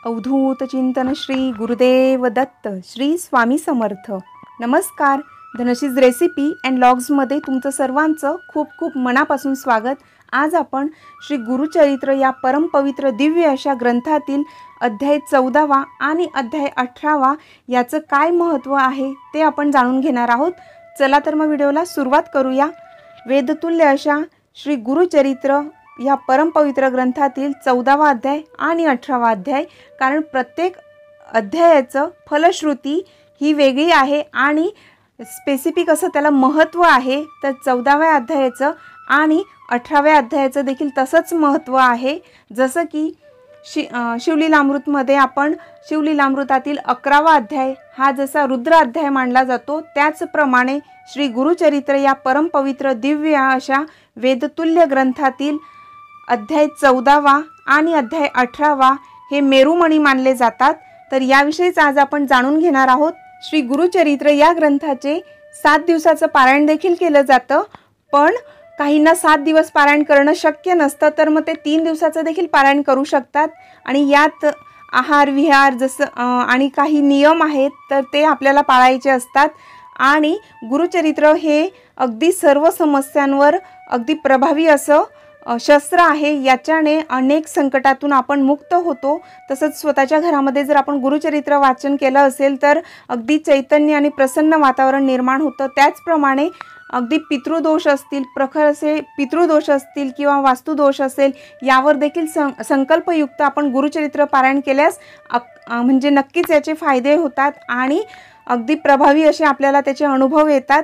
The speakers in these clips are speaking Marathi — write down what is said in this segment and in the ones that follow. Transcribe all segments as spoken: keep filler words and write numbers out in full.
अवधूत चिंतन श्री गुरुदेव दत्त श्री स्वामी समर्थ। नमस्कार, धनशीज रेसिपी अँड लॉग्समध्ये तुमचं सर्वांचं खूप खूप मनापासून स्वागत। आज आपण श्री गुरुचरित्र या परमपवित्र दिव्य अशा ग्रंथातील अध्याय चौदावा आणि अध्याय अठरावा याचं काय महत्त्व आहे ते आपण जाणून घेणार आहोत। चला तर मग व्हिडिओला सुरुवात करूया। वेदतुल्य अशा श्री गुरुचरित्र या परमपवित्र ग्रंथातील चौदावा अध्याय आणि अठरावा अध्याय, कारण प्रत्येक अध्यायाचं फलश्रुती ही वेगळी आहे आणि स्पेसिफिक असं त्याला महत्त्व आहे। तर चौदाव्या अध्यायाचं आणि अठराव्या अध्यायाचं देखील तसंच महत्त्व आहे। जसं की शि शिवलीलामृतमध्ये आपण शिवलीलामृतातील अकरावा अध्याय हा जसा रुद्र अध्याय मानला जातो, त्याचप्रमाणे श्री गुरुचरित्र या परमपवित्र दिव्य अशा वेदतुल्य ग्रंथातील अध्याय चौदावा आणि अध्याय अठरावा हे मेरुमणी मानले जातात। तर याविषयीच आज आपण जाणून घेणार आहोत। श्री गुरुचरित्र या ग्रंथाचे सात दिवसाचं पारायण देखील केलं जातं, पण काहींना सात दिवस पारायण करणं शक्य नसतं, तर मग ते तीन दिवसाचं देखील पारायण करू शकतात। आणि यात आहार विहार जसं आणि काही नियम आहेत तर ते आपल्याला पाळायचे असतात। आणि गुरुचरित्र हे अगदी सर्व समस्यांवर अगदी प्रभावी असं शस्त्र आहे। याच्याने अनेक संकटातून आपण मुक्त होतो। तसंच स्वतःच्या घरामध्ये जर आपण गुरुचरित्र वाचन केलं असेल तर अगदी चैतन्य आणि प्रसन्न वातावरण निर्माण होतं। त्याचप्रमाणे अगदी पितृदोष असतील, प्रखर असे पितृदोष असतील किंवा वास्तुदोष असेल, यावर देखील सं संकल्पयुक्त आपण गुरुचरित्र पारायण केल्यास म्हणजे नक्कीच याचे फायदे होतात आणि अगदी प्रभावी असे आपल्याला त्याचे अनुभव येतात।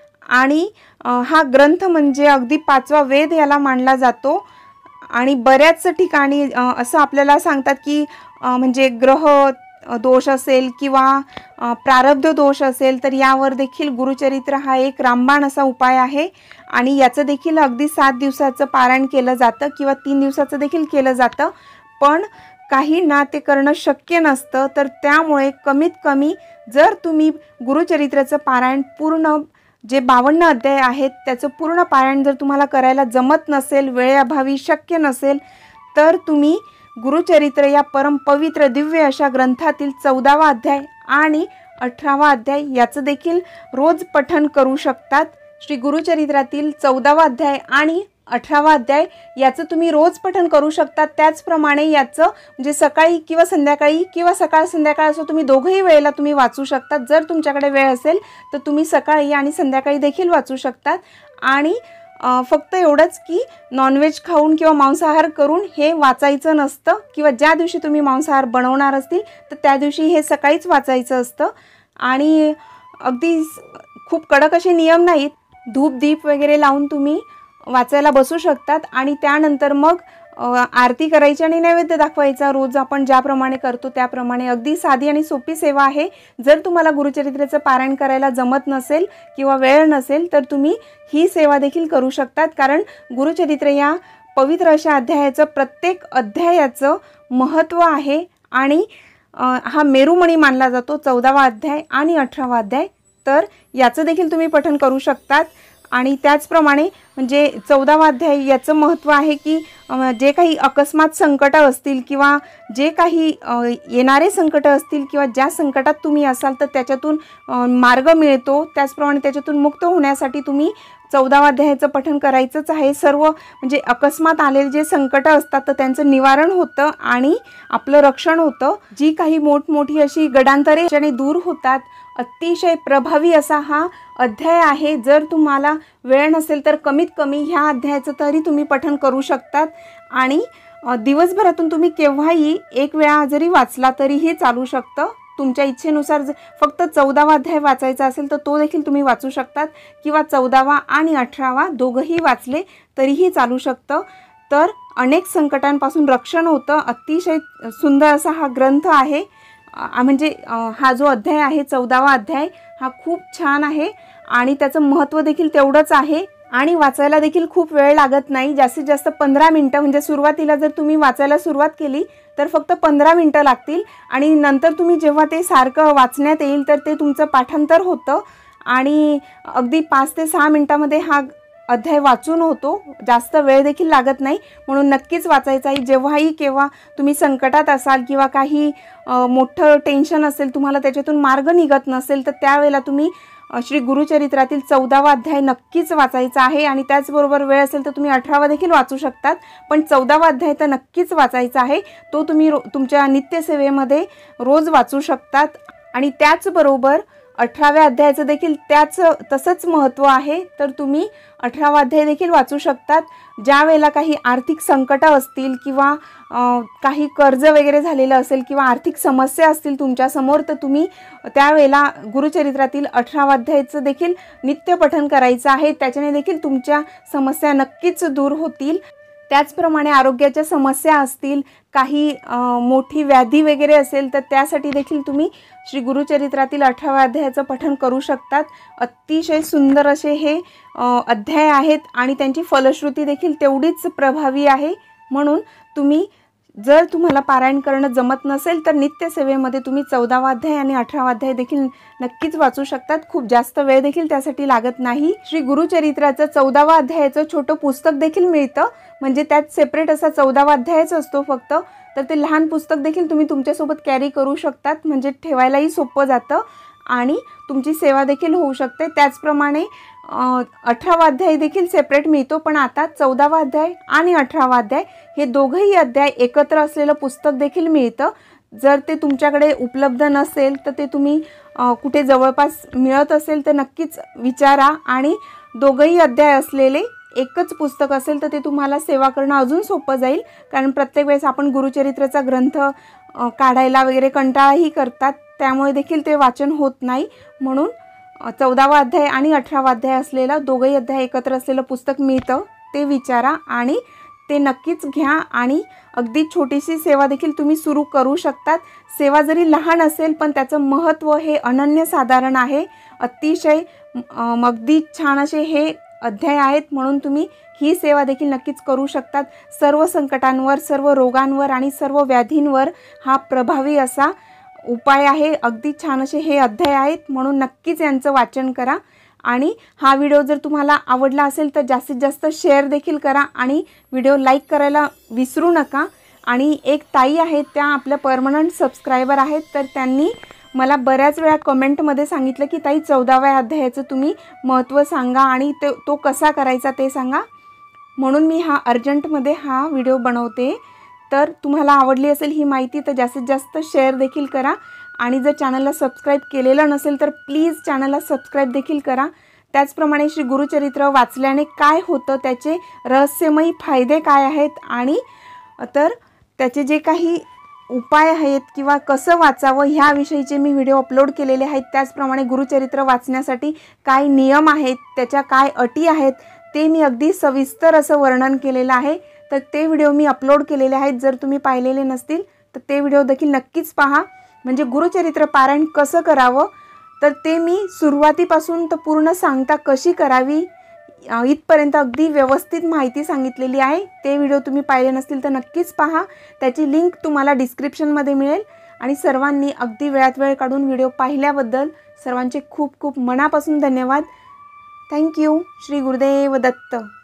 आणि हा ग्रंथ म्हणजे अगदी पाचवा वेद याला मानला जातो। आणि बऱ्याच ठिकाणी असं आपल्याला सांगतात की म्हणजे ग्रह दोष असेल किंवा प्रारब्ध दोष असेल तर यावर देखील गुरुचरित्र हा एक रामबाण असा उपाय आहे। आणि याचं देखील अगदी सात दिवसाचं पारायण केलं जातं किंवा तीन दिवसाचं देखील केलं जातं, पण काहींना ते करणं शक्य नसतं। तर त्यामुळे कमीत कमी जर तुम्ही गुरुचरित्राचं पारायण पूर्ण जे बावन्न अध्याय आहेत त्याचं पूर्ण पारायण जर तुम्हाला करायला जमत नसेल, वेळेअभावी शक्य नसेल, तर तुम्ही गुरुचरित्र या परमपवित्र दिव्य अशा ग्रंथातील चौदावा अध्याय आणि अठरावा अध्याय याचं देखील रोज पठण करू शकतात। श्री गुरुचरित्रातील चौदावा अध्याय आणि अठरावा अध्याय याचं तुम्ही रोज पठण करू शकता। त्याचप्रमाणे याचं म्हणजे सकाळी किंवा संध्याकाळी किंवा सकाळ संध्याकाळ असं तुम्ही दोघंही वेळेला तुम्ही वाचू शकतात। जर तुमच्याकडे वेळ असेल तर तुम्ही सकाळी आणि संध्याकाळी देखील वाचू शकतात। आणि फक्त एवढंच की नॉनव्हेज खाऊन किंवा मांसाहार करून हे वाचायचं नसतं, किंवा ज्या दिवशी तुम्ही मांसाहार बनवणार असतील तर त्या दिवशी हे सकाळीच वाचायचं असतं। आणि अगदी खूप कडक असे नियम नाहीत, धूप दीप वगैरे लावून तुम्ही वाचायला बसू शकतात। आणि त्यानंतर मग आरती करायची आणि नैवेद्य दाखवायचा, रोज आपण ज्याप्रमाणे करतो त्याप्रमाणे। अगदी साधी आणि सोपी सेवा आहे। जर तुम्हाला गुरुचरित्राचं पारायण करायला जमत नसेल किंवा वेळ नसेल तर तुम्ही ही सेवा देखील करू शकतात, कारण गुरुचरित्र या पवित्र अशा अध्यायाचं प्रत्येक अध्यायाचं महत्त्व आहे। आणि हा मेरुमणी मानला जातो चौदावा अध्याय आणि अठरावा अध्याय, तर याचं देखील तुम्ही पठण करू शकतात। आणि त्याचप्रमाणे म्हणजे चौदावा अध्याय याचं महत्त्व आहे की जे काही अकस्मात संकट असतील किंवा जे काही येणारे संकट असतील किंवा ज्या संकटात तुम्ही असाल तर त्याच्यातून मार्ग मिळतो। त्याचप्रमाणे त्याच्यातून मुक्त होण्यासाठी तुम्ही चौदावा अध्यायाचं पठण करायचंच आहे। सर्व म्हणजे अकस्मात आलेले जे संकट असतात तर त्यांचं निवारण होतं आणि आपलं रक्षण होतं। जी काही मोठमोठी अशी गडांतरे ज्याने दूर होतात। अतिशय प्रभावी असा हा अध्याय आहे। जर तुम्हाला वेळ नसेल तर कमीत कमी ह्या अध्यायाचं तरी तुम्ही पठण करू शकतात। आणि दिवसभरातून तुम्ही केव्हाही एक वेळा जरी वाचला तरीही चालू शकतं। तुमच्या इच्छेनुसार फक्त चौदावा अध्याय वाचायचा असेल तर तो देखील तुम्ही वाचू शकतात, किंवा चौदावा आणि अठरावा दोघंही वाचले तरीही चालू शकतं। तर अनेक संकटांपासून रक्षण होतं। अतिशय सुंदर असा हा ग्रंथ आहे। म्हणजे हा जो अध्याय आहे चौदावा अध्याय हा खूप छान आहे आणि त्याचं महत्त्व देखील तेवढंच आहे। आणि वाचायला देखील खूप वेळ लागत नाही, जास्तीत जास्त पंधरा मिनटं। म्हणजे सुरुवातीला जर तुम्ही वाचायला सुरुवात केली तर फक्त पंधरा मिनटं लागतील, आणि नंतर तुम्ही जेव्हा ते सारखं वाचण्यात येईल तर ते तुमचं पाठांतर होतं। आणि अगदी पाच ते सहा मिनटामध्ये हा अध्याय वाचून होतो, जास्त वेळ देखील लागत नाही, म्हणून नक्कीच वाचायचा आहे. जेव्हाही केव्हा तुम्ही संकटात असाल किंवा काही मोठं टेन्शन असेल, तुम्हाला त्याच्यातून मार्ग निघत नसेल, तर त्यावेळेला तुम्ही श्री गुरुचरित्रातील चौदावा अध्याय नक्कीच वाचायचा आहे. आणि त्याचबरोबर वेळ असेल तर तुम्ही अठरावा देखील वाचू शकतात, पण चौदावा अध्याय तर नक्कीच वाचायचा आहे. तो तुम्ही रो तुमच्या नित्यसेवेमध्ये रोज वाचू शकतात. आणि त्याचबरोबर अठराव्या अध्यायाचं देखील त्याच तसंच महत्त्व आहे, तर तुम्ही अठरावा अध्याय देखील वाचू शकतात. ज्या वेळेला काही आर्थिक संकटं असतील किंवा काही कर्ज वगैरे झालेलं असेल किंवा आर्थिक समस्या असतील तुमच्यासमोर, तर तुम्ही त्यावेळेला गुरुचरित्रातील अठरावा अध्यायाचं देखील नित्यपठण करायचं आहे. त्याच्याने देखील तुमच्या समस्या नक्कीच दूर होतील. त्याचप्रमाणे आरोग्याच्या समस्या असतील, काही मोठी व्याधी वगैरे असेल, तर त्यासाठी देखील तुम्ही श्री गुरुचरित्रातील अठराव्या अध्यायाचं पठण करू शकतात. अतिशय सुंदर असे हे अध्याय आहेत आणि त्यांची फलश्रुती देखील तेवढीच प्रभावी आहे. म्हणून तुम्ही जर तुम्हाला पारायण करणं जमत नसेल तर नित्यसेवेमध्ये तुम्ही चौदावा अध्याय आणि अठरावा अध्याय देखील नक्कीच वाचू शकतात. खूप जास्त वेळ देखील त्यासाठी लागत नाही. श्री गुरुचरित्राचं चौदावा अध्यायाचं छोटं पुस्तक देखील मिळतं, म्हणजे त्यात सेपरेट असा चौदावा अध्यायच असतो फक्त. तर ते लहान पुस्तक देखील तुम्ही तुमच्यासोबत कॅरी करू शकतात, म्हणजे ठेवायलाही सोपं जातं आणि तुमची सेवा देखील होऊ शकते. त्याचप्रमाणे अठरावा अध्याय देखील सेपरेट मिळतो, पण आता चौदावा अध्याय आणि अठरावा अध्याय हे दोघंही अध्याय एकत्र असलेलं पुस्तक देखील मिळतं. जर ते तुमच्याकडे उपलब्ध नसेल तर ते तुम्ही कुठे जवळपास मिळत असेल तर नक्कीच विचारा. आणि दोघंही अध्याय असलेले एकच पुस्तक असेल तर ते तुम्हाला सेवा करणं अजून सोपं जाईल, कारण प्रत्येक वेळेस आपण गुरुचरित्राचा ग्रंथ काढायला वगैरे कंटाळाही करतात, त्यामुळे देखील ते वाचन होत नाही. म्हणून चौदावा अध्याय आणि अठरावा अध्याय असलेला दोघंही अध्याय एकत्र असलेलं पुस्तक मिळतं, ते विचारा आणि ते नक्कीच घ्या. आणि अगदी छोटीशी सेवा देखील तुम्ही सुरू करू शकतात. सेवा जरी लहान असेल पण त्याचं महत्त्व हे अनन्यसाधारण आहे. अतिशय अगदी छान असे हे अध्याय आहेत, म्हणून तुम्ही ही सेवा देखील नक्कीच करू शकतात. सर्व संकटांवर, सर्व रोगांवर आणि सर्व व्याधींवर हा प्रभावी असा उपाय आहे. अगदी छान असे हे अध्याय आहेत, म्हणून नक्कीच यांचं वाचन करा. आणि हा व्हिडिओ जर तुम्हाला आवडला असेल तर जास्तीत जास्त शेअर देखील करा आणि व्हिडिओ लाईक करायला विसरू नका. आणि एक ताई आहेत, त्या आपल्या परमनंट सबस्क्रायबर आहेत, तर त्यांनी मला बऱ्याच वेळा कमेंटमध्ये सांगितलं की ताई चौदाव्या अध्यायाचं तुम्ही महत्त्व सांगा आणि ते तो कसा करायचा ते सांगा. म्हणून मी हा अर्जंटमध्ये हा व्हिडिओ बनवते. तर तुम्हाला आवडली असेल ही माहिती तर जास्तीत जास्त शेअर देखील करा. आणि जर चॅनलला सबस्क्राईब केलेलं नसेल तर प्लीज चॅनलला सबस्क्राईब देखील करा. त्याचप्रमाणे श्री गुरुचरित्र वाचल्याने काय होतं, त्याचे रहस्यमयी फायदे काय आहेत आणि तर त्याचे जे काही उपाय आहेत किंवा कसं वाचावं ह्याविषयीचे मी व्हिडिओ अपलोड केलेले आहेत. त्याचप्रमाणे गुरुचरित्र वाचण्यासाठी काय नियम आहेत, त्याच्या काय अटी आहेत, ते मी अगदी सविस्तर असं वर्णन केलेलं आहे. तर ते व्हिडिओ मी अपलोड केलेले आहेत. जर तुम्ही पाहिलेले नसतील तर ते व्हिडिओ देखील नक्कीच पहा. म्हणजे गुरुचरित्र पारायण कसं करावं तर ते मी सुरुवातीपासून तर पूर्ण सांगता कशी करावी इथपर्यंत अगदी व्यवस्थित माहिती सांगितलेली आहे. ते व्हिडिओ तुम्ही पाहिले नसतील तर नक्कीच पहा. त्याची लिंक तुम्हाला डिस्क्रिप्शनमध्ये मिळेल. आणि सर्वांनी अगदी वेळात वेळ काढून व्हिडिओ पाहिल्याबद्दल सर्वांचे खूप खूप मनापासून धन्यवाद. थँक्यू. श्री गुरुदेव दत्त.